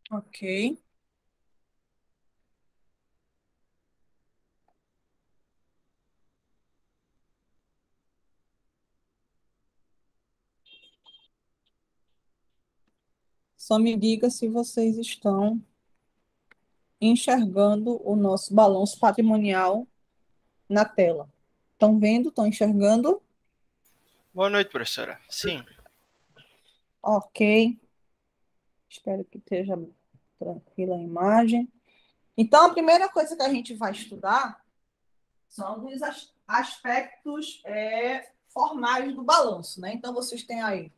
Ok. Só me diga se vocês estão enxergando o nosso balanço patrimonial na tela. Estão vendo? Estão enxergando? Boa noite, professora. Sim. Ok. Espero que esteja tranquila a imagem. Então, a primeira coisa que a gente vai estudar são alguns aspectos formais do balanço, né? Então, vocês têm aí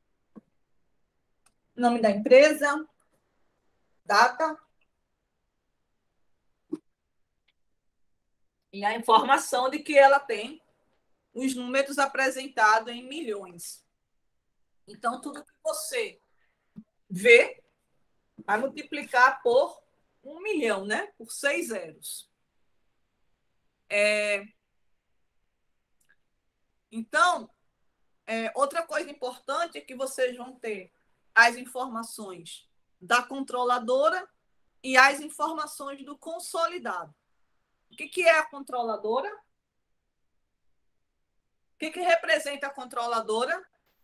nome da empresa, data e a informação de que ela tem os números apresentados em milhões. Então, tudo que você vê vai multiplicar por 1 milhão, né? Por 6 zeros. Então, outra coisa importante é que vocês vão ter as informações da controladora e as informações do consolidado. O que é a controladora? O que representa a controladora?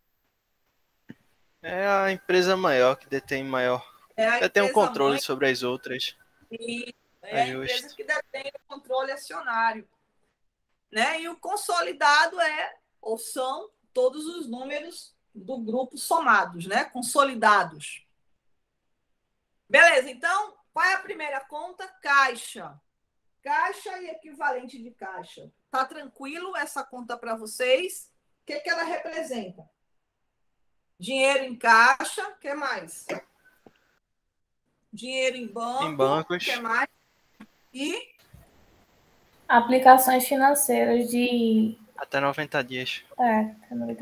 É a empresa maior que detém maior. É a Detém um empresa controle mãe sobre as outras. e é É a empresa justo. que detém o controle acionário, né? E o consolidado ou são todos os números do grupo somados, né? Consolidados. Beleza, então, qual é a primeira conta? Caixa. Caixa e equivalente de caixa. Tá tranquilo essa conta para vocês? O que ela representa? Dinheiro em caixa, o que mais? Dinheiro em Em banco, o que bancos, mais? E Aplicações financeiras de. até 90 dias. Tá no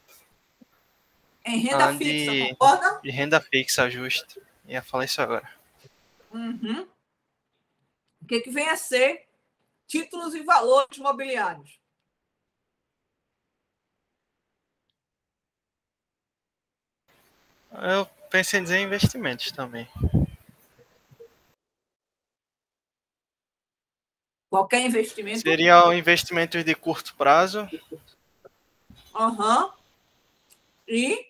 em renda Ah, fixa, de, concorda? de renda fixa, justo. Ia falar isso agora. Uhum. O que vem a ser títulos e valores imobiliários? Eu pensei em dizer investimentos também. Qualquer investimento? Seria o investimentos de curto prazo. Aham. E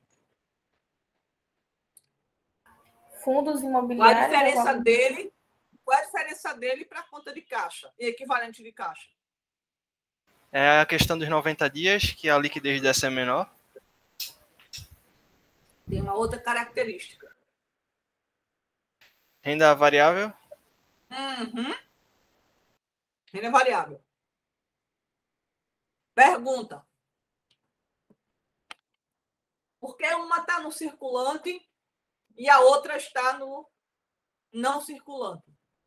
Fundos qual a imobiliários, diferença alguma dele? Qual a diferença dele para a conta de caixa e equivalente de caixa? É a questão dos 90 dias, que a liquidez dessa é menor. Tem uma outra característica. Renda variável. Uhum. Renda variável. Pergunta. Por que uma está no circulante e a outra está no não circulante?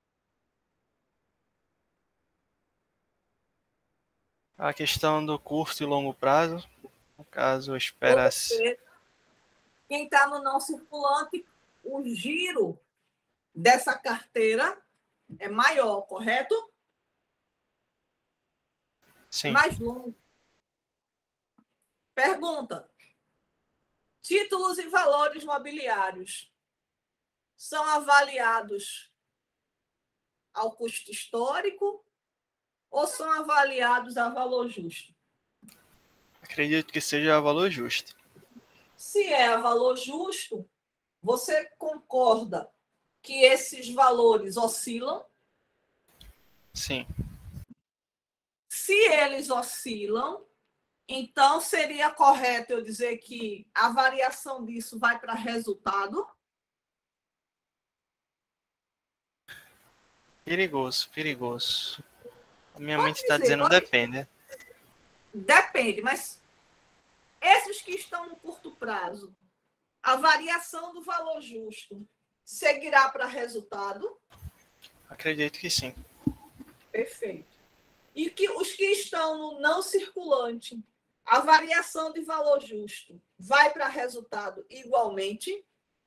A questão do curto e longo prazo. No caso, espera-se. Porque quem está no não circulante, o giro dessa carteira é maior, correto? É Sim. mais longo. Pergunta. Títulos e valores mobiliários são avaliados ao custo histórico ou são avaliados a valor justo? Acredito que seja valor justo. Se é a valor justo, você concorda que esses valores oscilam? Sim. Se eles oscilam, então seria correto eu dizer que a variação disso vai para resultado? Perigoso, perigoso. A minha mente Pode está dizer, dizendo depende. depende, mas esses que estão no curto prazo, a variação do valor justo seguirá para resultado? Acredito que sim. Perfeito. E que os que estão no não circulante, a variação de valor justo vai para resultado igualmente?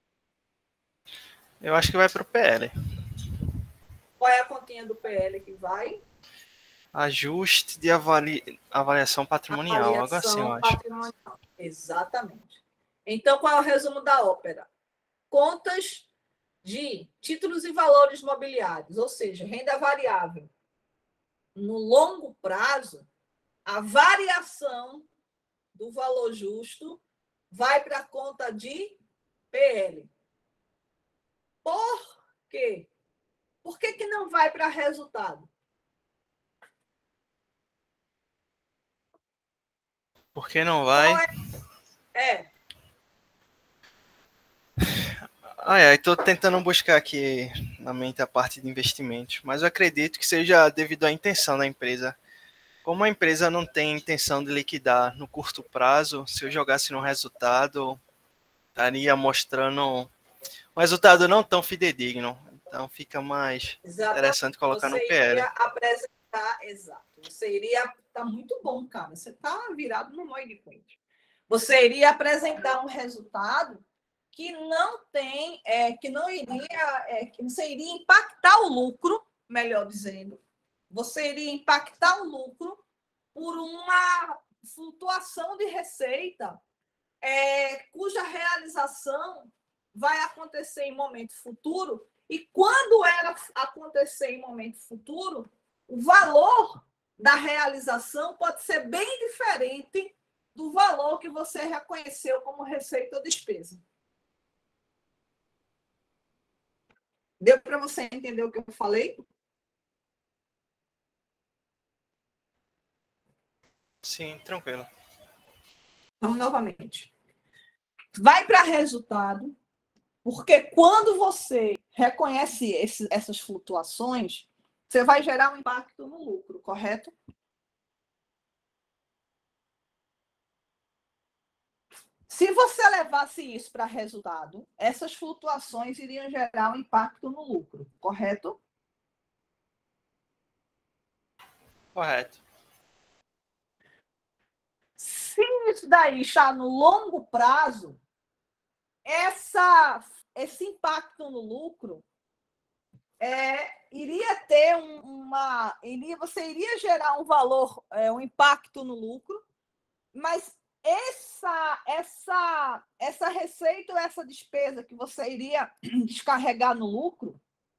Eu acho que vai para o PL. Qual é a continha do PL que vai? Ajuste de avaliação patrimonial, algo assim, eu Avaliação acho. patrimonial. Exatamente. Então, qual é o resumo da ópera? Contas de títulos e valores mobiliários, ou seja, renda variável, no longo prazo, a variação do valor justo vai para a conta de PL. Por quê? Por que não vai para resultado? Por que não vai? É. Estou tentando buscar aqui na mente a parte de investimentos, mas eu acredito que seja devido à intenção da empresa. Como a empresa não tem intenção de liquidar no curto prazo, se eu jogasse no resultado, estaria mostrando um resultado não tão fidedigno. Então fica mais interessante colocar no PL. Você iria apresentar, exato. Você iria, tá muito bom, cara. Você tá virado no molho de peixe. Você iria apresentar um resultado que não tem, que não iria, que você iria impactar o lucro, melhor dizendo. Você iria impactar o lucro por uma flutuação de receita, cuja realização vai acontecer em momento futuro, e quando ela acontecer em momento futuro, o valor da realização pode ser bem diferente do valor que você reconheceu como receita ou despesa. Deu para você entender o que eu falei? Sim, tranquilo. Vamos novamente. Vai para resultado, porque quando você reconhece essas flutuações, você vai gerar um impacto no lucro, correto? Se você levasse isso para resultado, essas flutuações iriam gerar um impacto no lucro, correto? Correto. Se isso daí está no longo prazo, esse impacto no lucro iria ter você iria gerar um valor, um impacto no lucro, mas essa receita ou essa despesa que você iria descarregar no lucro,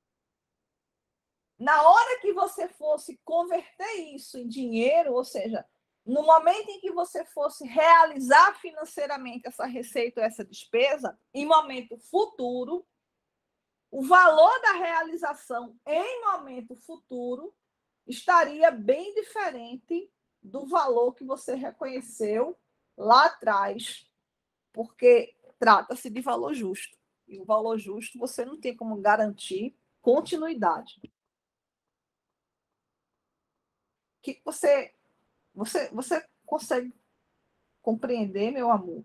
na hora que você fosse converter isso em dinheiro, ou seja, no momento em que você fosse realizar financeiramente essa receita ou essa despesa, em momento futuro, o valor da realização em momento futuro estaria bem diferente do valor que você reconheceu lá atrás, porque trata-se de valor justo. E o valor justo você não tem como garantir continuidade. Que você consegue compreender, meu amor?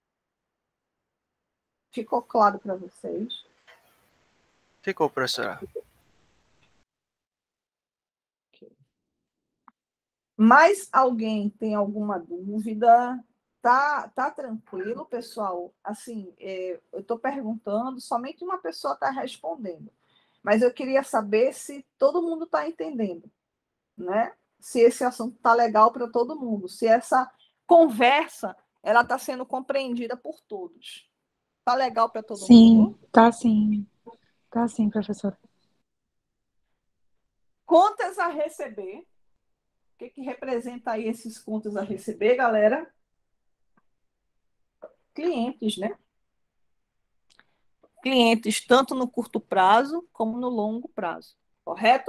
Ficou claro para vocês? Ficou, professora. Mais alguém tem alguma dúvida? Tá tranquilo, pessoal? Assim, eu estou perguntando, somente uma pessoa está respondendo. Mas eu queria saber se todo mundo está entendendo, né? Se esse assunto está legal para todo mundo, se essa conversa ela está sendo compreendida por todos. Está legal para todo mundo? Sim. Tá sim, professora. Contas a receber. O que representa aí esses contas a receber, galera? Clientes, né? Clientes tanto no curto prazo como no longo prazo, correto?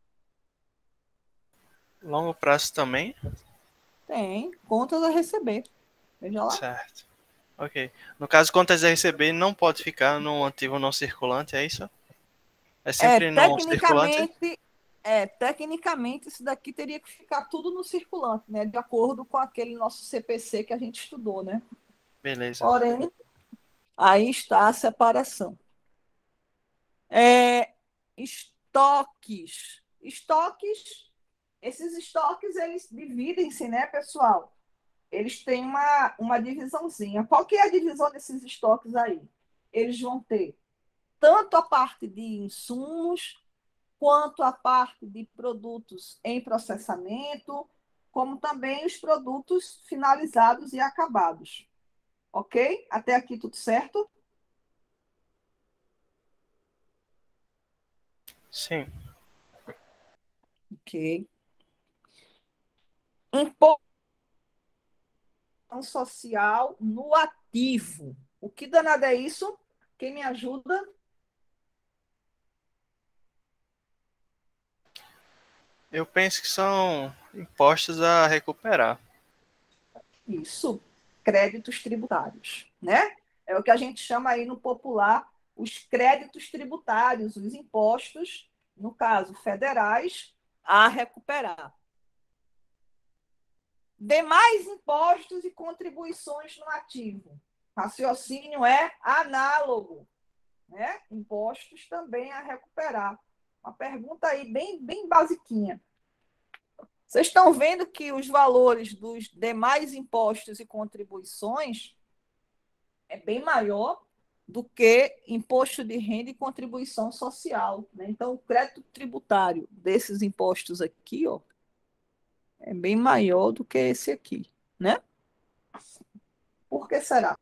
Longo prazo também? Tem contas a receber. Veja lá. Certo. Ok. No caso, contas a receber não pode ficar no ativo não circulante, é isso? É sempre não circulante? Tecnicamente, isso daqui teria que ficar tudo no circulante, né? De acordo com aquele nosso CPC que a gente estudou, né? Beleza. Porém, aí está a separação. Estoques. Esses estoques, eles dividem-se, né, pessoal? Eles têm uma divisãozinha. Qual que é a divisão desses estoques aí? Eles vão ter tanto a parte de insumos, quanto a parte de produtos em processamento, como também os produtos finalizados e acabados. Ok? Até aqui tudo certo? Sim. Ok. Imposto social no ativo. O que danado é isso? Quem me ajuda? Eu penso que são impostos a recuperar. Isso, créditos tributários, né? É o que a gente chama aí no popular os créditos tributários, os impostos, no caso federais, a recuperar. Demais impostos e contribuições no ativo. Raciocínio é análogo, né? Impostos também a recuperar. Uma pergunta aí bem basiquinha. Vocês estão vendo que os valores dos demais impostos e contribuições é bem maior do que imposto de renda e contribuição social, né? Então, o crédito tributário desses impostos aqui, ó, é bem maior do que esse aqui, né? Por que será?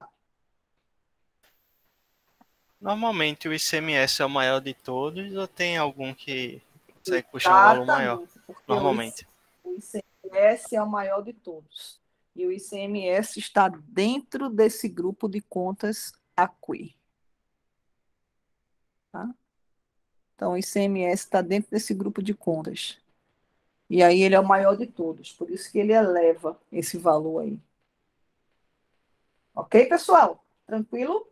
Normalmente o ICMS é o maior de todos ou tem algum que consegue puxar um valor maior? Exatamente, porque Normalmente. o ICMS é o maior de todos. E o ICMS está dentro desse grupo de contas aqui. Tá? Então, o ICMS está dentro desse grupo de contas. E aí ele é o maior de todos, por isso que ele eleva esse valor aí. Ok, pessoal? Tranquilo?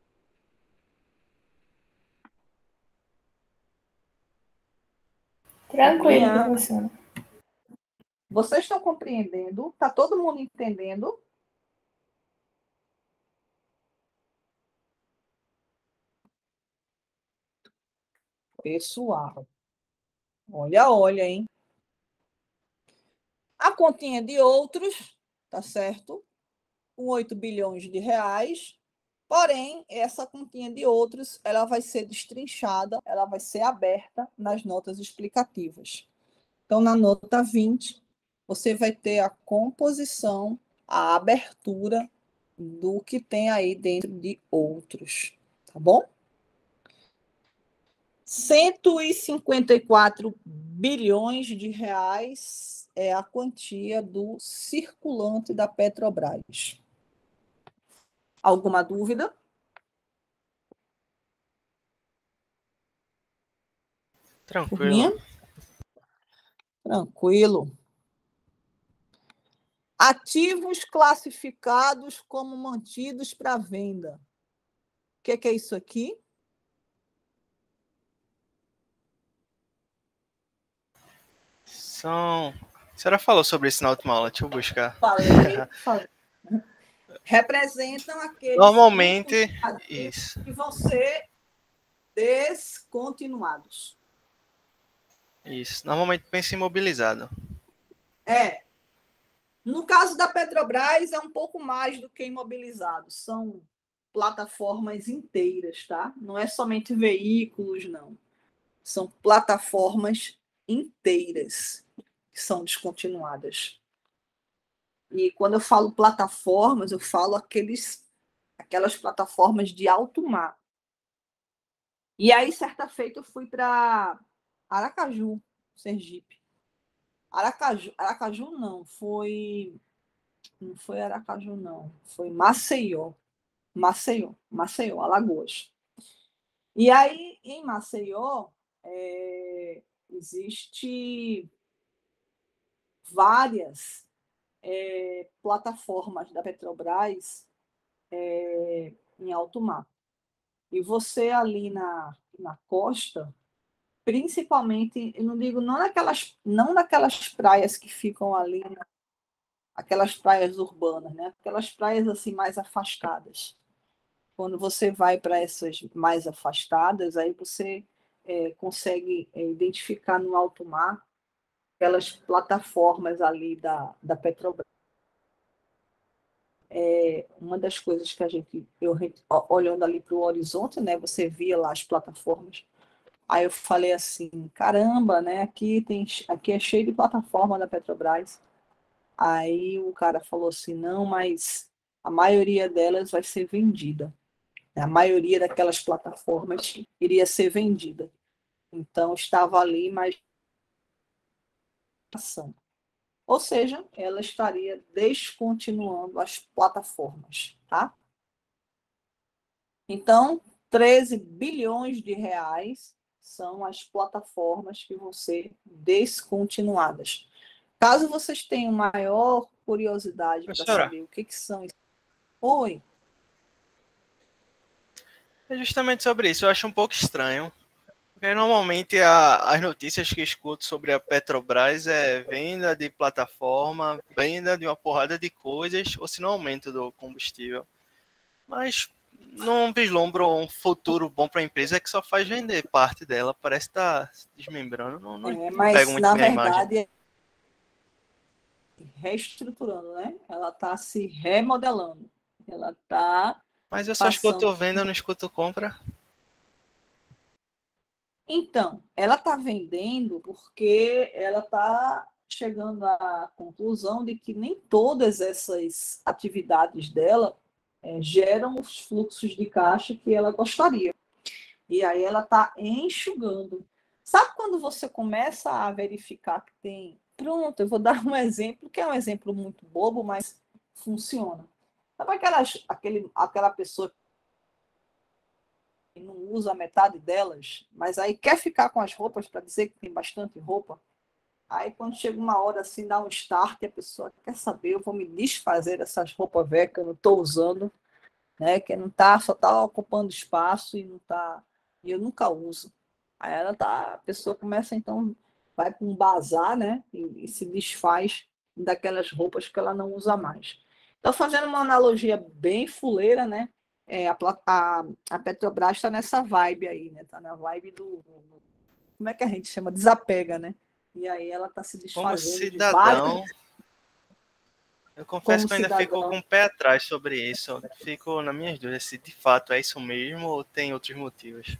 Tranquilo, Minha... professora. Vocês estão compreendendo? Está todo mundo entendendo? Pessoal, olha, hein? A continha de outros, tá certo? Com 8 bilhões de reais. Porém, essa continha de outros, ela vai ser destrinchada, ela vai ser aberta nas notas explicativas. Então, na nota 20, você vai ter a composição, a abertura do que tem aí dentro de outros, tá bom? 154 bilhões de reais é a quantia do circulante da Petrobras. Alguma dúvida? Tranquilo. Turminha? Tranquilo. Ativos classificados como mantidos para venda. O que é isso aqui? São. A senhora falou sobre isso na última aula, deixa eu buscar. Falei. Representam aqueles Normalmente, isso. que vão ser descontinuados. Isso. Normalmente pensa em imobilizado. No caso da Petrobras, é um pouco mais do que imobilizado. São plataformas inteiras, tá? Não é somente veículos, não. São plataformas inteiras que são descontinuadas. E quando eu falo plataformas, eu falo aquelas plataformas de alto mar. E aí, certa feita, eu fui para Aracaju, Sergipe. Aracaju não foi Aracaju, não. Foi Maceió, Alagoas. E aí, em Maceió, existe várias plataformas da Petrobras em alto mar. E você ali na costa, principalmente, eu não digo não naquelas praias que ficam ali, aquelas praias urbanas, né? Aquelas praias assim mais afastadas. Quando você vai para essas mais afastadas, aí você consegue identificar no alto mar aquelas plataformas ali da Petrobras. Uma das coisas que olhando ali para o horizonte, né, você via lá as plataformas. Aí eu falei assim, caramba, né, aqui é cheio de plataforma da Petrobras. Aí o cara falou assim, não, mas a maioria delas vai ser vendida. A maioria daquelas plataformas iria ser vendida. Então, estava ali, mas ou seja, ela estaria descontinuando as plataformas, tá? Então, 13 bilhões de reais são as plataformas que vão ser descontinuadas. Caso vocês tenham maior curiosidade para Professora, saber o que são... Oi. é justamente sobre isso. Eu acho um pouco estranho. Porque normalmente as notícias que eu escuto sobre a Petrobras é venda de plataforma, venda de uma porrada de coisas, ou se não aumento do combustível. Mas não vislumbro um futuro bom para a empresa que só faz vender parte dela. Parece estar se desmembrando. Não pego Mas, muito na bem a imagem. verdade, é reestruturando, né? Ela está se remodelando. Ela está Mas eu só passando... escuto venda, não escuto compra. Então, ela está vendendo porque ela está chegando à conclusão de que nem todas essas atividades dela geram os fluxos de caixa que ela gostaria. E aí ela está enxugando. Sabe quando você começa a verificar que tem... Pronto, eu vou dar um exemplo, que é um exemplo muito bobo, mas funciona. Sabe aquela pessoa que não usa a metade delas, mas aí quer ficar com as roupas para dizer que tem bastante roupa? Aí quando chega uma hora assim, dá um start e a pessoa quer saber, eu vou me desfazer dessas roupas velhas que eu não estou usando, né? Que não tá, só está ocupando espaço e não tá, e eu nunca uso. Aí a pessoa começa então, vai para um bazar, né? E se desfaz daquelas roupas que ela não usa mais. Então, fazendo uma analogia bem fuleira, né? A Petrobras está nessa vibe aí, né? Está na vibe como é que a gente chama? Desapega, né? E aí ela está se Como desfazendo de vários... cidadão, eu confesso Como que eu ainda fico cidadão. com o pé atrás sobre isso. Eu fico nas minhas dúvidas se de fato é isso mesmo ou tem outros motivos.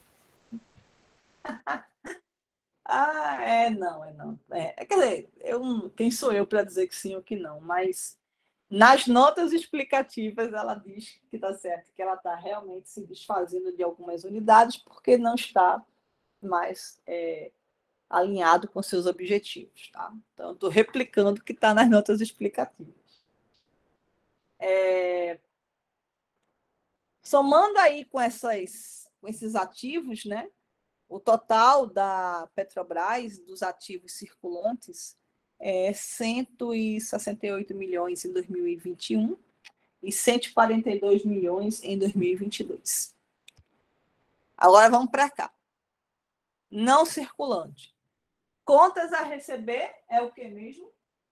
Não, não. Quer dizer, quem sou eu para dizer que sim ou que não? Mas nas notas explicativas ela diz que está certo, que ela está realmente se desfazendo de algumas unidades porque não está mais alinhado com seus objetivos, tá? Então, estou replicando o que está nas notas explicativas. Somando aí com esses ativos, né? O total da Petrobras, dos ativos circulantes, é 168 milhões em 2021 e 142 milhões em 2022. Agora vamos para cá. Não circulante. Contas a receber é o que mesmo?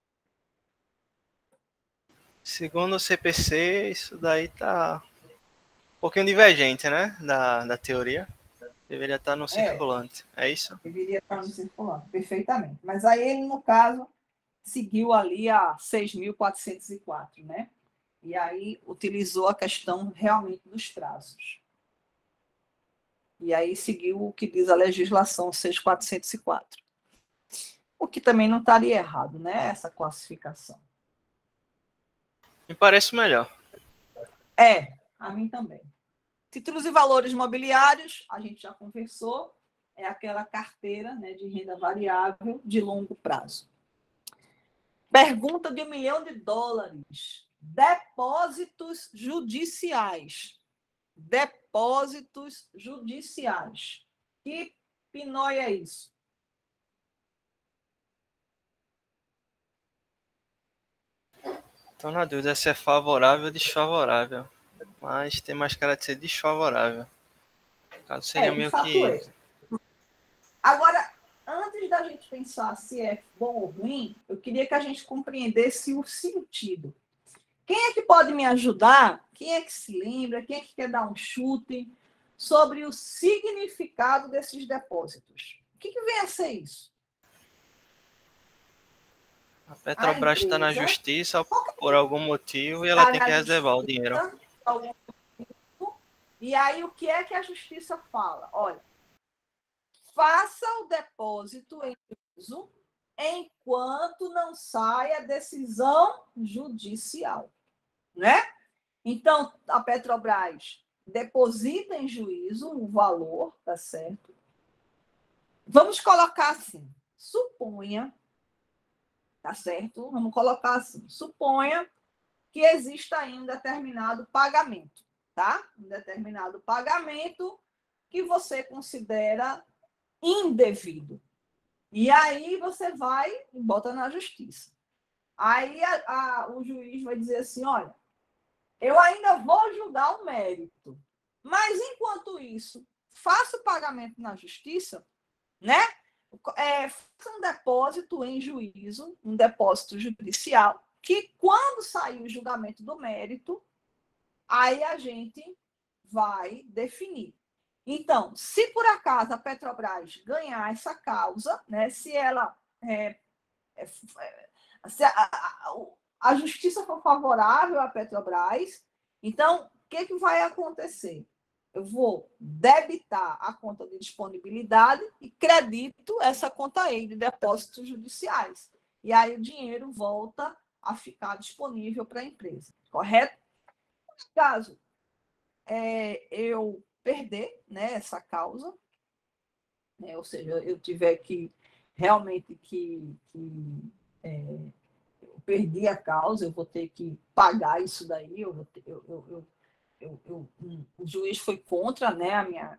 Segundo o CPC, isso daí tá um pouquinho divergente, né? Da teoria. Deveria estar no circulante. É isso? Deveria estar no circulante, perfeitamente. Mas aí ele, no caso, seguiu ali a 6.404, né? E aí utilizou a questão realmente dos prazos. E aí seguiu o que diz a legislação 6.404. O que também não estaria errado, né? Essa classificação. Me parece melhor. A mim também. Títulos e valores mobiliários, a gente já conversou, é aquela carteira, né, de renda variável de longo prazo. Pergunta de $1 milhão. Depósitos judiciais. Depósitos judiciais. Que pinóia é isso? Estou na dúvida se é favorável ou desfavorável. Mas tem mais cara de ser desfavorável. No caso, seria De meio fato que. Agora, antes da gente pensar se é bom ou ruim, eu queria que a gente compreendesse o sentido. Quem é que pode me ajudar? Quem é que se lembra? Quem é que quer dar um chute sobre o significado desses depósitos? O que vem a ser isso? A Petrobras está na justiça por algum motivo e ela está tem que na reservar o dinheiro. E aí, o que é que a justiça fala? Olha, faça o depósito em uso enquanto não saia a decisão judicial, né? Então, a Petrobras deposita em juízo o valor, tá certo? vamos colocar assim, suponha, tá certo? Vamos colocar assim, suponha que exista aí um determinado pagamento, tá? Um determinado pagamento que você considera indevido. E aí você vai e bota na justiça. Aí o juiz vai dizer assim, olha, eu ainda vou julgar o mérito, mas enquanto isso, faça o pagamento na justiça, né? Faça um depósito em juízo, um depósito judicial, que quando sair o julgamento do mérito, aí a gente vai definir. Então, se por acaso a Petrobras ganhar essa causa, né, se ela se a justiça for favorável à Petrobras, então o que vai acontecer? Eu vou debitar a conta de disponibilidade e credito essa conta aí de depósitos judiciais. E aí o dinheiro volta a ficar disponível para a empresa, correto? Caso eu perder, né, essa causa, né, ou seja, eu tiver que realmente eu perdi a causa, eu vou ter que pagar isso daí, o juiz foi contra, né,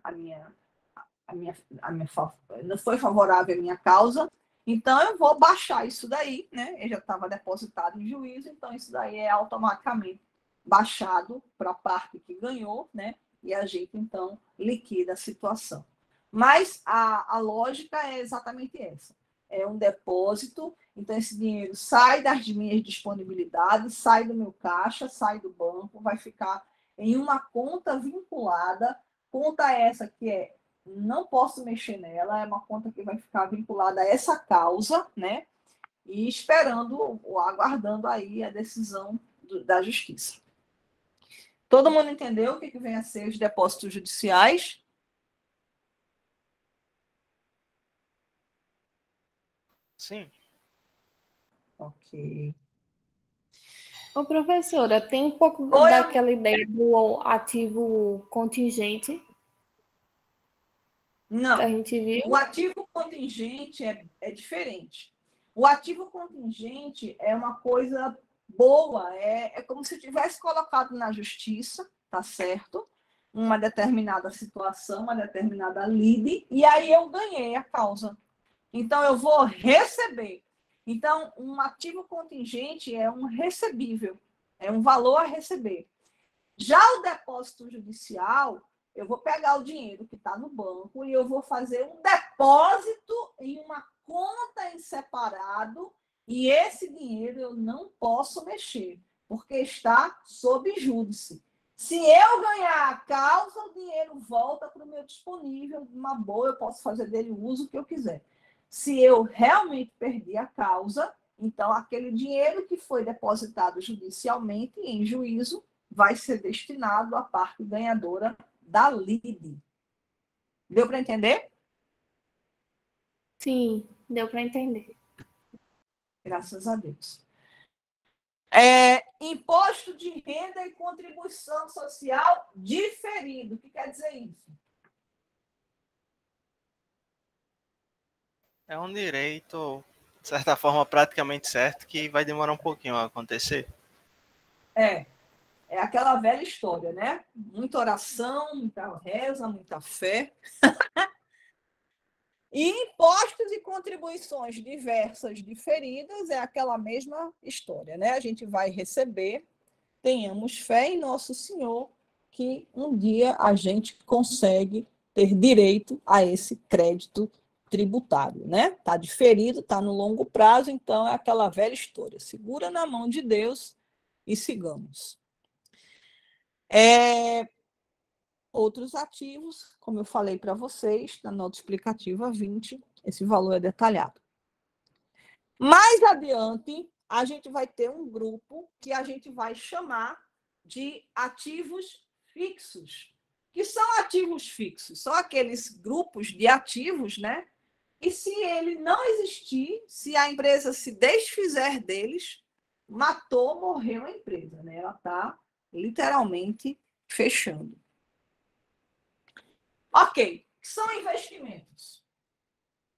não foi favorável à minha causa, então eu vou baixar isso daí, né? Eu já estava depositado em juízo, então isso daí é automaticamente baixado para a parte que ganhou, né? E a gente então liquida a situação. Mas a lógica é exatamente essa. É um depósito, então esse dinheiro sai das minhas disponibilidades, sai do meu caixa, sai do banco, vai ficar em uma conta vinculada, conta essa que não posso mexer nela, é uma conta que vai ficar vinculada a essa causa, né? E esperando, ou aguardando aí a decisão da justiça. Todo mundo entendeu o que vem a ser os depósitos judiciais? Sim. Ok. Ô, professora, tem um pouco Oi, daquela ideia do ativo contingente que não. a gente viu. O ativo contingente é diferente. O ativo contingente é uma coisa boa, é como se tivesse colocado na justiça, tá certo? Uma determinada situação, uma determinada lide, e aí eu ganhei a causa. Então, eu vou receber. Então, um ativo contingente é um recebível, é um valor a receber. Já o depósito judicial, eu vou pegar o dinheiro que está no banco e eu vou fazer um depósito em uma conta em separado e esse dinheiro eu não posso mexer, porque está sob júdice. Se eu ganhar a causa, o dinheiro volta para o meu disponível, uma boa, eu posso fazer dele o uso que eu quiser. Se eu realmente perdi a causa, então aquele dinheiro que foi depositado judicialmente em juízo vai ser destinado à parte ganhadora da lide. Deu para entender? Sim, deu para entender. Graças a Deus. Imposto de renda e contribuição social diferido. O que quer dizer isso? É um direito, de certa forma, praticamente certo, que vai demorar um pouquinho a acontecer. É aquela velha história, né? Muita oração, muita reza, muita fé. E impostos e contribuições diversas diferidas é aquela mesma história, né? A gente vai receber, tenhamos fé em Nosso Senhor, que um dia a gente consegue ter direito a esse crédito tributário, né? Está diferido, está no longo prazo, então é aquela velha história. Segura na mão de Deus e sigamos. Outros ativos, como eu falei para vocês, na nota explicativa 20, esse valor é detalhado. Mais adiante, a gente vai ter um grupo que a gente vai chamar de ativos fixos. Que são ativos fixos? São aqueles grupos de ativos, né? E se ele não existir, se a empresa se desfizer deles, matou, morreu a empresa, né? Ela está literalmente fechando. Ok, são investimentos.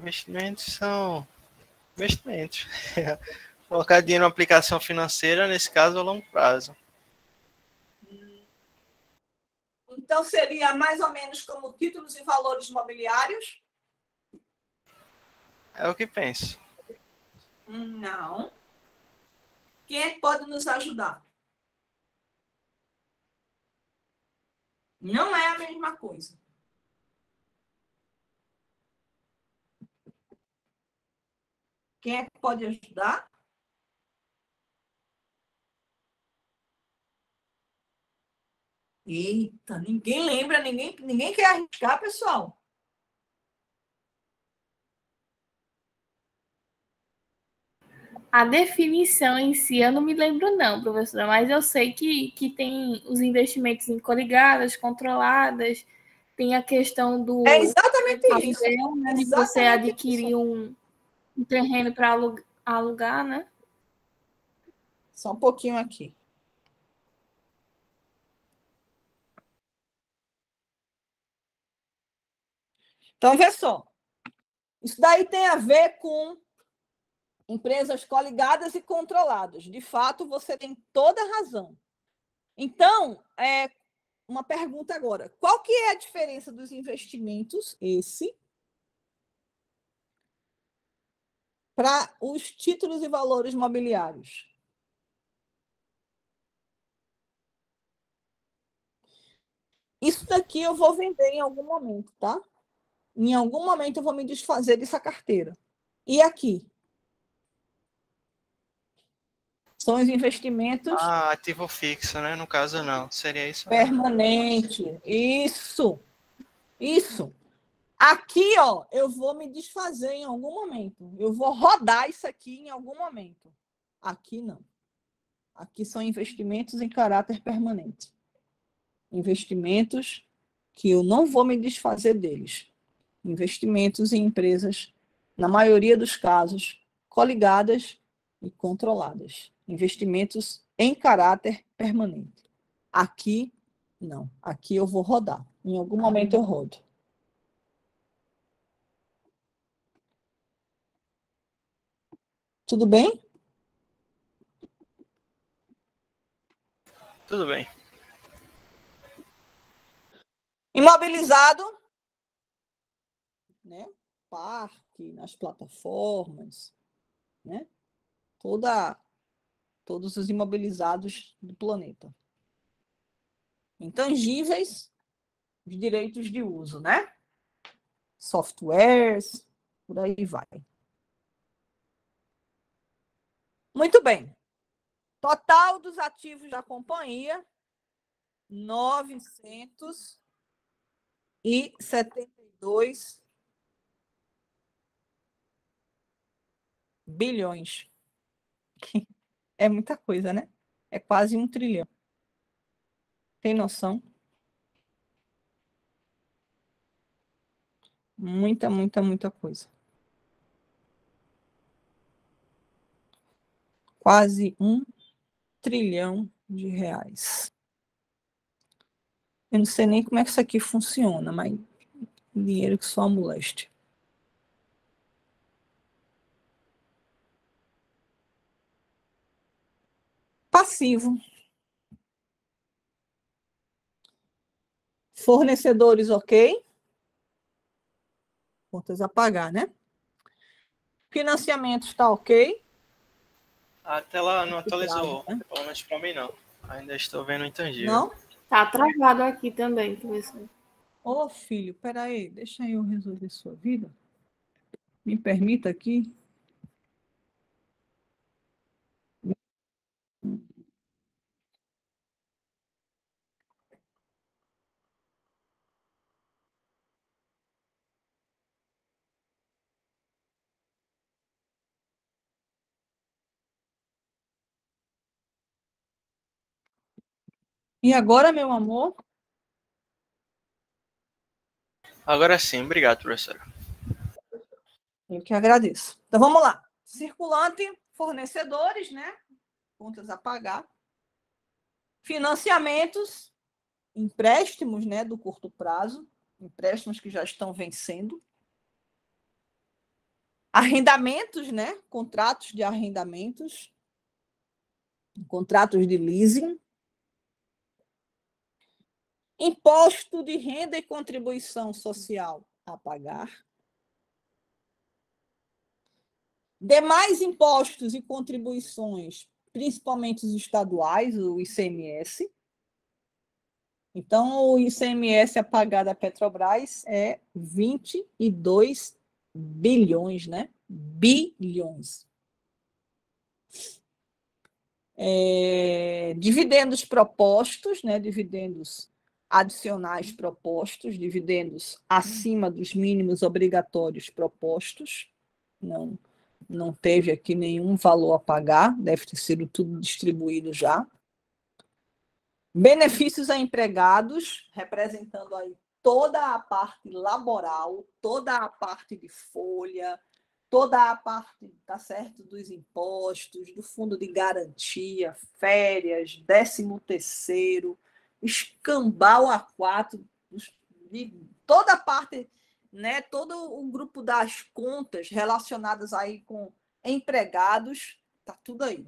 Investimentos são investimentos. Colocar dinheiro em uma aplicação financeira, nesse caso, a longo prazo. Então, seria mais ou menos como títulos e valores mobiliários? É o que penso. Não. Quem é que pode nos ajudar? Não é a mesma coisa. Quem é que pode ajudar? Eita, ninguém lembra, ninguém quer arriscar, pessoal. A definição em si eu não me lembro não, professora, mas eu sei que tem os investimentos em coligadas, controladas, tem a questão do É exatamente isso. aluguel, né, de você adquirir um terreno para alugar, né? Só um pouquinho aqui. Então, vê só. Isso daí tem a ver com empresas coligadas e controladas. De fato, você tem toda a razão. Então, uma pergunta agora. Qual que é a diferença dos investimentos, para os títulos e valores mobiliários? Isso daqui eu vou vender em algum momento, tá? Em algum momento eu vou me desfazer dessa carteira. E aqui? São os investimentos Ativo fixo, né? No caso, não. Seria isso? permanente. Isso. Aqui, ó, eu vou me desfazer em algum momento. Eu vou rodar isso aqui em algum momento. Aqui não. Aqui são investimentos em caráter permanente. Investimentos que eu não vou me desfazer deles. Investimentos em empresas, na maioria dos casos, coligadas e controladas. Investimentos em caráter permanente. Aqui, não. Aqui eu vou rodar. Em algum momento eu rodo. Tudo bem? Tudo bem. Imobilizado, né? Parque, nas plataformas, né? Todos os imobilizados do planeta. Intangíveis, os direitos de uso, né? Softwares, por aí vai. Muito bem. Total dos ativos da companhia, 972 bilhões. É muita coisa, né? É quase 1 trilhão. Tem noção? Muita, muita, muita coisa. Quase 1 trilhão de reais. Eu não sei nem como é que isso aqui funciona, mas dinheiro que só moleste. Passivo. Fornecedores, ok. Contas a pagar, né? Financiamento está ok. A tela não atualizou, né? Pelo menos para mim não. Ainda estou vendo intangível. Não? Tá travado aqui também, professor. Ô, filho, peraí, deixa eu resolver sua vida. Me permita aqui. E agora, meu amor? Agora sim, obrigado, professora. Eu que agradeço. Então, vamos lá. Circulante, fornecedores, né? Contas a pagar. Financiamentos, empréstimos, né? Do curto prazo. Empréstimos que já estão vencendo. Arrendamentos, né? Contratos de arrendamentos, contratos de leasing, imposto de renda e contribuição social a pagar, demais impostos e contribuições, principalmente os estaduais, o ICMS. Então, o ICMS a pagar da Petrobras é 22 bilhões, né? Bilhões. Dividendos propostos, né? Dividendos adicionais propostos, dividendos acima dos mínimos obrigatórios propostos. Não teve aqui nenhum valor a pagar, deve ter sido tudo distribuído já. Benefícios a empregados, representando aí toda a parte laboral, toda a parte de folha, toda a parte, tá certo, dos impostos, do fundo de garantia, férias, 13º, escambau A4, toda a parte, né, todo o grupo das contas relacionadas aí com empregados, tá tudo aí.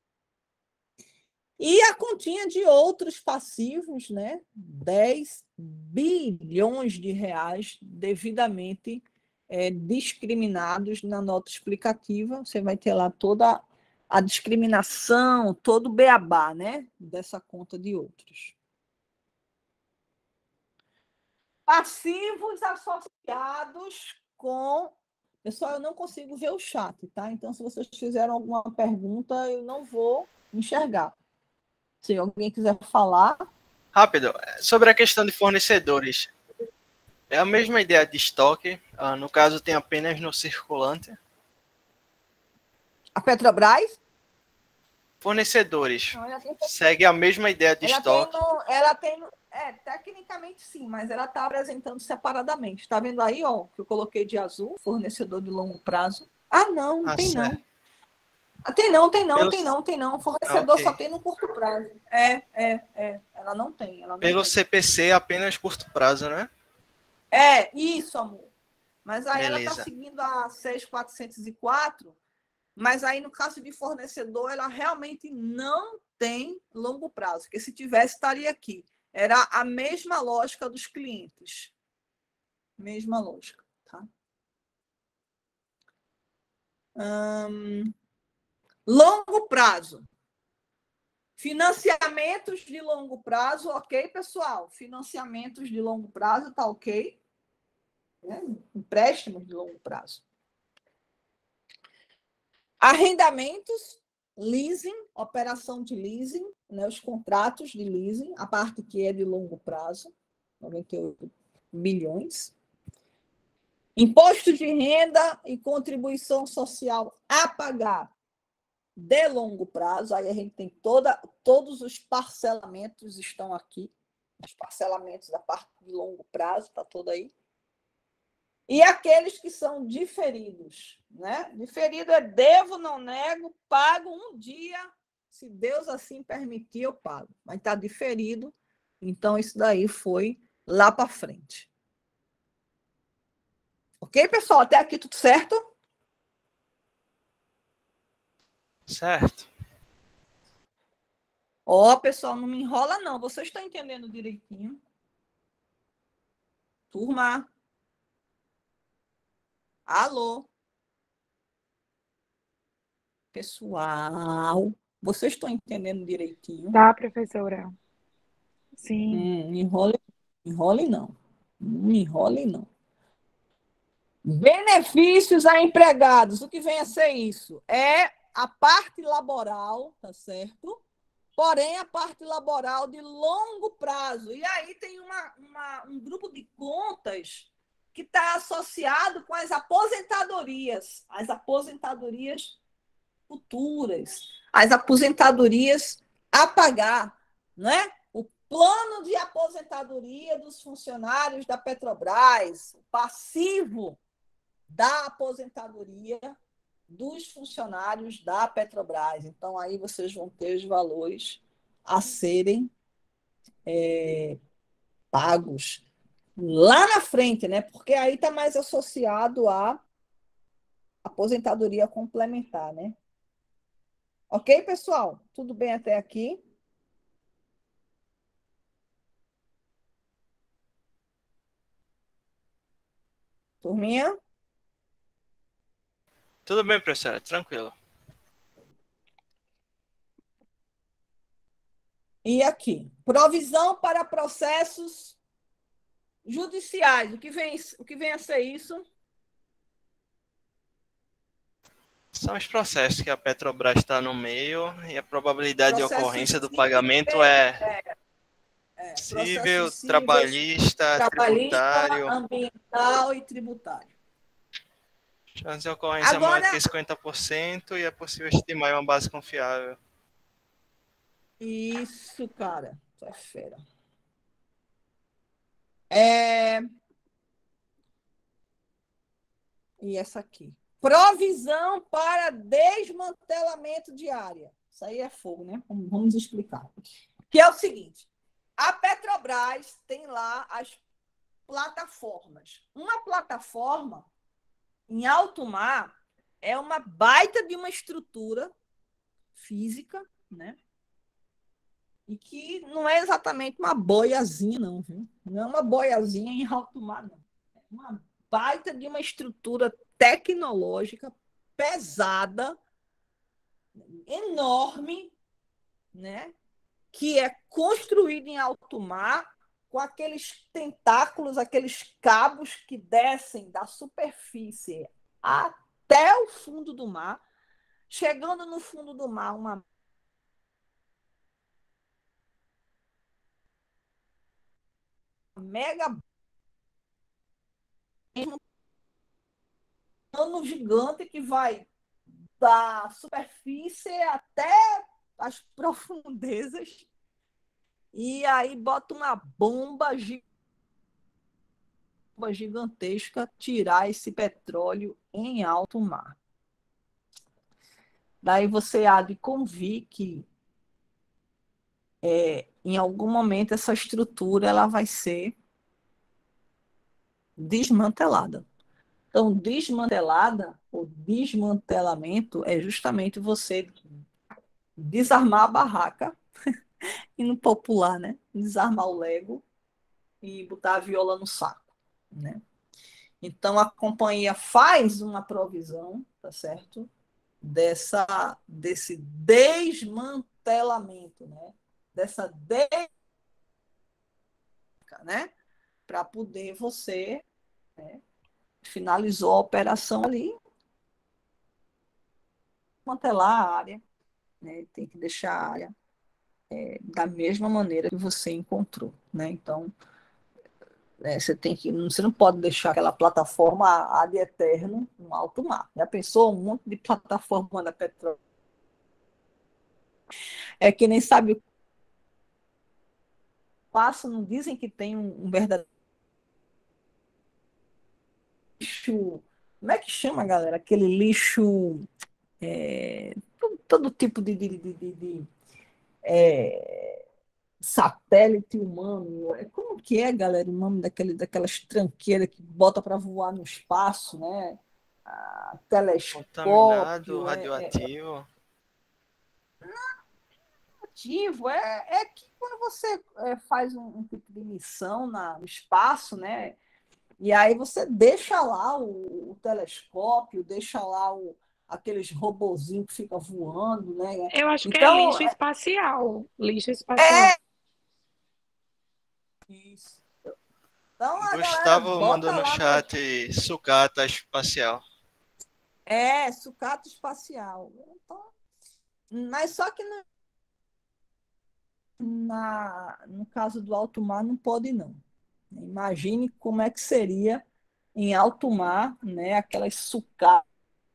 E a continha de outros passivos, né, 10 bilhões de reais devidamente discriminados na nota explicativa. Você vai ter lá toda a discriminação, todo o beabá, né, dessa conta de outros. Passivos associados com... Pessoal, eu não consigo ver o chat, tá? Então, se vocês fizeram alguma pergunta, eu não vou enxergar. Se alguém quiser falar... Rápido, sobre a questão de fornecedores. É a mesma ideia de estoque, no caso tem apenas no circulante. A Petrobras? Fornecedores. Segue a mesma ideia de estoque. Tecnicamente sim, mas ela está apresentando separadamente. Está vendo aí, ó, que eu coloquei de azul, fornecedor de longo prazo. Ah, não, tem não. Tem não. Fornecedor só tem no curto prazo. Ela não tem. Pelo CPC, apenas curto prazo, né? Isso, amor. Mas aí Beleza. Ela está seguindo a 6.404, mas aí no caso de fornecedor, ela realmente não tem longo prazo, porque se tivesse, estaria aqui. Era a mesma lógica dos clientes. Mesma lógica, tá? Longo prazo. Financiamentos de longo prazo, ok, pessoal? Financiamentos de longo prazo, tá ok? Empréstimos de longo prazo. Arrendamentos, leasing, operação de leasing, né, os contratos de leasing, a parte que é de longo prazo, 98 milhões. Imposto de renda e contribuição social a pagar de longo prazo, aí a gente tem todos os parcelamentos estão aqui, os parcelamentos da parte de longo prazo, está todo aí. E aqueles que são diferidos, né? Diferido é devo, não nego, pago um dia, se Deus assim permitir, eu pago. Mas está diferido, então isso daí foi lá para frente. Ok, pessoal? Até aqui tudo certo? Certo. Pessoal, não me enrola não, vocês estão entendendo direitinho? Turma? Alô? Pessoal, vocês estão entendendo direitinho? Tá, professora. Sim. Enrole não. Não enrole não. Benefícios a empregados. O que vem a ser isso? É a parte laboral, tá certo? Porém, a parte laboral de longo prazo. E aí tem um grupo de contas que está associado com as aposentadorias futuras, as aposentadorias a pagar, né? O plano de aposentadoria dos funcionários da Petrobras, o passivo da aposentadoria dos funcionários da Petrobras. Então, aí vocês vão ter os valores a serem pagos lá na frente, né? Porque aí está mais associado a aposentadoria complementar, né? Ok, pessoal? Tudo bem até aqui? Turminha? Tudo bem, professora, tranquilo. E aqui, provisão para processos judiciais. O que vem a ser isso? São os processos que a Petrobras está no meio e a probabilidade de ocorrência do Processos pagamento é civil, processos cíveis, trabalhista, trabalhista, tributário. ambiental e tributário. Chance de ocorrência maior Agora, do que 50% e é possível estimar uma base confiável. isso, cara, isso é fera. E essa aqui. Provisão para desmantelamento de área. Isso aí é fogo, né? Vamos explicar. Que é o seguinte: a Petrobras tem lá as plataformas. Uma plataforma em alto mar é uma baita de uma estrutura física, né? E que não é exatamente uma boiazinha, não, viu? Não é uma boiazinha em alto mar, não. É uma baita de uma estrutura tecnológica pesada, enorme, né? Que é construída em alto mar, com aqueles tentáculos, aqueles cabos que descem da superfície até o fundo do mar. Chegando no fundo do mar, uma mega cano gigante que vai da superfície até as profundezas, e aí bota uma bomba gigantesca tirar esse petróleo em alto mar. Daí você há de convir que em algum momento essa estrutura ela vai ser desmantelada. Então, desmantelada, o desmantelamento é justamente você desarmar a barraca, e no popular, né? Desarmar o Lego e botar a viola no saco, né? Então, a companhia faz uma provisão, tá certo? Desse desmantelamento, né? Né? Para poder você, né? Finalizou a operação ali, desmantelar a área, né? Tem que deixar a área da mesma maneira que você encontrou, né? Então, você não pode deixar aquela plataforma ad eterno no alto mar. Já pensou um monte de plataforma da petróleo? É que nem sabe o passo, não dizem que tem um verdadeiro lixo. Como é que chama, galera? Aquele lixo. Todo tipo de satélite humano. Como que é, galera, o nome daquelas tranqueiras que bota para voar no espaço, né? Contaminado, Telescópio. radioativo. Ativo é que quando você faz um tipo de missão no espaço, né? E aí você deixa lá o telescópio, deixa lá aqueles robozinhos que ficam voando, né? Eu acho que é Então, lixo espacial. Lixo espacial. é isso. Então a galera Gustavo mandou bota no lá chat sucata espacial. sucata espacial. Então, mas só que no caso do alto mar não pode, não. Imagine como é que seria em alto mar, né, aquelas sucatas,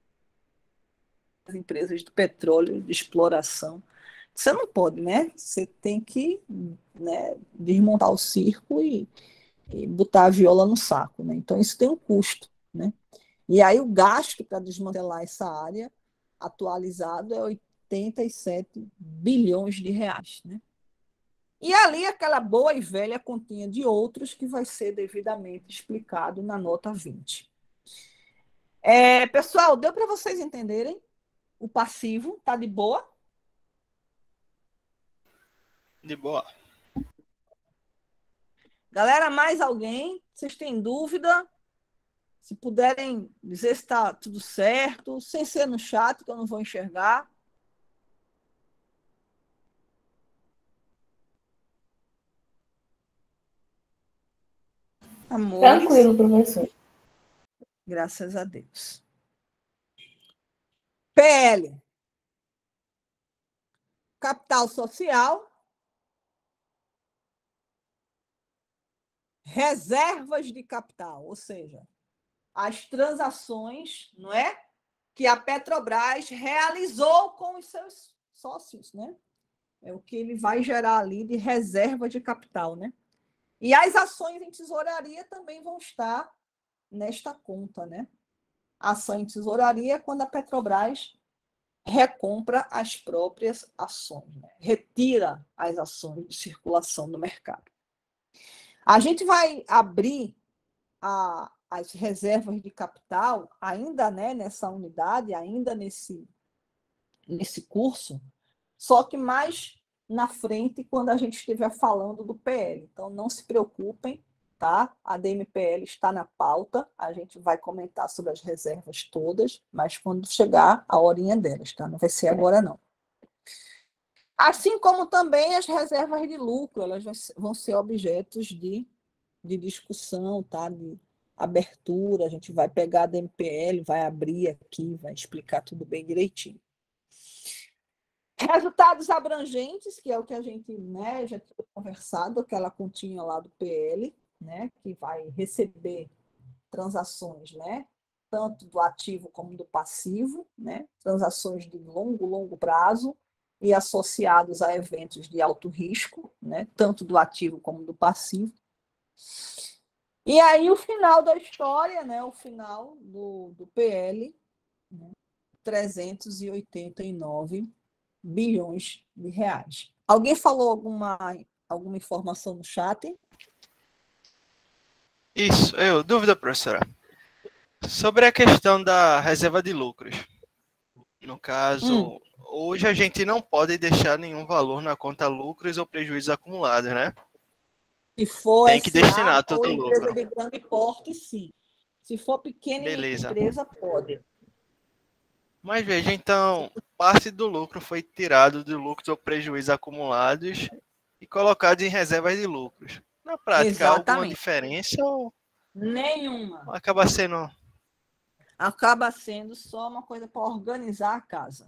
empresas de petróleo, de exploração. Você não pode, né? Você tem que, né, desmontar o circo e botar a viola no saco, né? Então isso tem um custo, né? E aí o gasto para desmantelar essa área atualizado é 87 bilhões de reais, né? E ali aquela boa e velha continha de outros que vai ser devidamente explicado na nota 20. Pessoal, deu para vocês entenderem? O passivo tá de boa? De boa. Galera, mais alguém? Vocês têm dúvida? Se puderem dizer se está tudo certo, sem ser no chat, que eu não vou enxergar. Amores. Tranquilo, professor. Graças a Deus. PL. Capital social. Reservas de capital, ou seja, as transações, não é, que a Petrobras realizou com os seus sócios, né? É o que ele vai gerar ali de reserva de capital, né? E as ações em tesouraria também vão estar nesta conta, né? Ação em tesouraria é quando a Petrobras recompra as próprias ações, né? Retira as ações de circulação no mercado. A gente vai abrir as reservas de capital ainda, né, nessa unidade, ainda nesse curso, só que mais na frente, quando a gente estiver falando do PL. Então, não se preocupem, tá? A DMPL está na pauta, a gente vai comentar sobre as reservas todas, mas quando chegar a horinha delas, tá? Não vai ser agora, não. Assim como também as reservas de lucro, elas vão ser objetos de discussão, tá? De abertura, a gente vai pegar a DMPL, vai abrir aqui, vai explicar tudo bem direitinho. Resultados abrangentes, que é o que a gente, né, já tinha conversado, aquela continha lá do PL, né, que vai receber transações, né, tanto do ativo como do passivo, né, transações de longo prazo e associados a eventos de alto risco, né, tanto do ativo como do passivo. E aí o final da história, né, o final do PL, né, 389 bilhões de reais. Alguém falou alguma informação no chat? Isso, dúvida, professora. Sobre a questão da reserva de lucros. No caso, hoje a gente não pode deixar nenhum valor na conta lucros ou prejuízos acumulados, né? Se for Tem que SA destinar todo ou o empresa lucro. de grande porte, sim. Se for pequena Beleza. empresa, pode. Mas veja, então, parte do lucro foi tirado de lucros ou prejuízos acumulados e colocado em reservas de lucros. Na prática, há alguma Exatamente. diferença ou Nenhuma. acaba sendo... Acaba sendo só uma coisa para organizar a casa.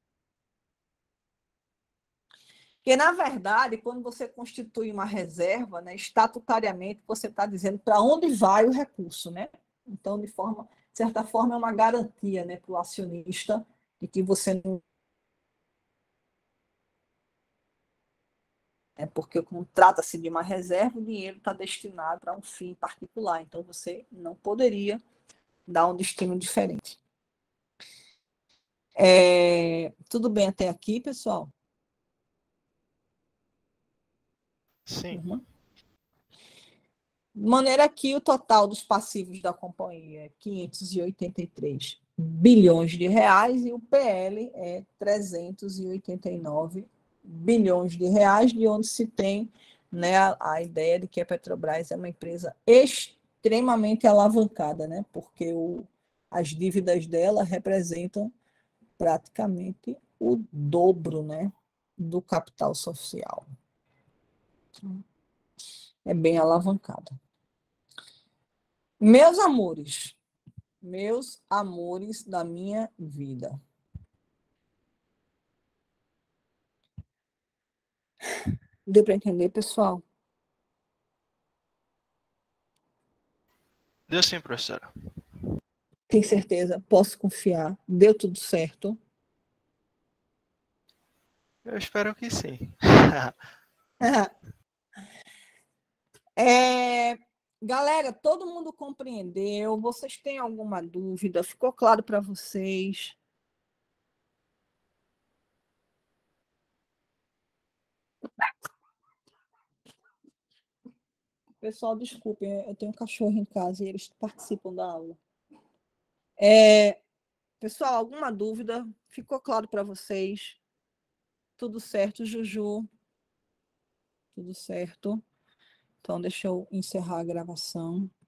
Porque, na verdade, quando você constitui uma reserva, né, estatutariamente, você está dizendo para onde vai o recurso, né? Então, de certa forma, é uma garantia, né, para o acionista de que você não. Porque, como trata-se de uma reserva, o dinheiro está destinado para um fim particular. Então, você não poderia dar um destino diferente. Tudo bem até aqui, pessoal? Sim. Uhum. De maneira que o total dos passivos da companhia é 583 bilhões de reais e o PL é 389 bilhões de reais, de onde se tem, né, a ideia de que a Petrobras é uma empresa extremamente alavancada, né, porque as dívidas dela representam praticamente o dobro, né, do capital social. É bem alavancada. Meus amores da minha vida. Deu para entender, pessoal? Deu sim, professora. Tem certeza? Posso confiar? Deu tudo certo? Eu espero que sim. Galera, todo mundo compreendeu? Vocês têm alguma dúvida? Ficou claro para vocês? Pessoal, desculpem, eu tenho um cachorro em casa e eles participam da aula. Pessoal, alguma dúvida? Ficou claro para vocês? Tudo certo, Juju? Tudo certo. Então, deixa eu encerrar a gravação.